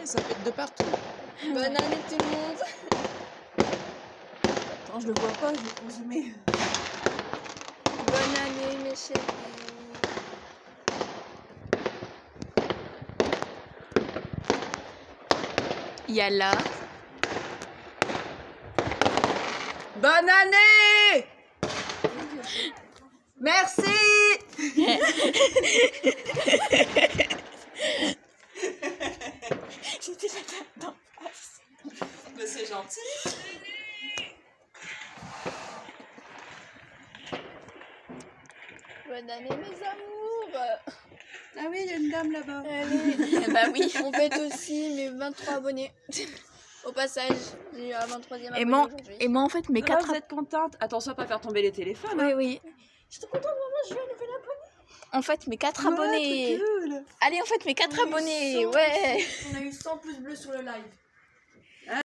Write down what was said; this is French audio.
ça pète de partout. Bonne année tout le monde. Attends, je le vois pas, je vais consommer. Bonne année mes chéris. Yalla. Bonne année! Merci! J'étais là-dedans. Mais c'est gentil. Bonne année mes amours. Ah oui, il y a une dame là-bas. Allez. Bah oui. On fête aussi mes 23 abonnés. Au passage, j'ai eu un 23e abonné aujourd'hui. Et moi en fait mes Ah, 4 vous êtes contente? Attention à pas faire tomber les téléphones. Oui, oui. J'étais contente, maman, j'ai eu un nouvel abonné. En fait mes 4 Ouais, abonnés. trop cool. Allez, en fait mes 4 On a eu abonnés. 100 Ouais. On a eu 100 pouces bleus sur le live.